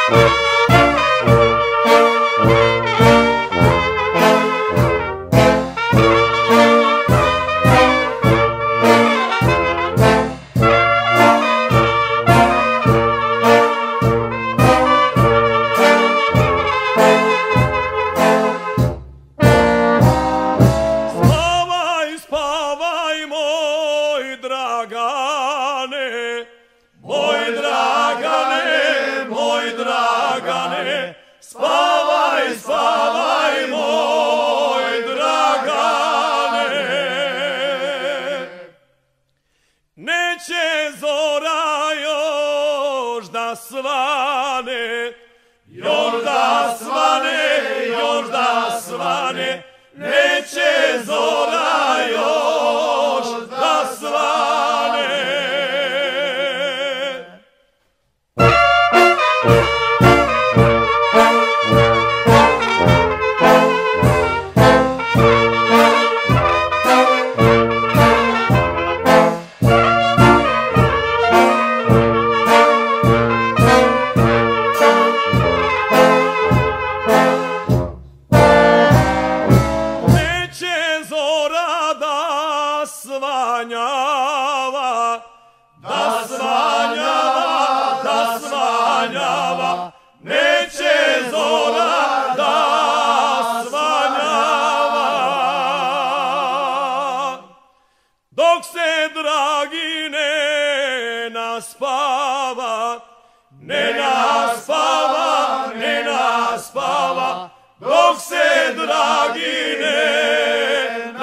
Spavaj, spavaj, moj Dragane. Neće zora još da svane, još da svane, još da svane. Neće zora još da svane. Svanjava, da svanjava, da svanjava, neće zora da svanjava. Dok se Dragine naspava, ne naspava, ne naspava, dok se Dragine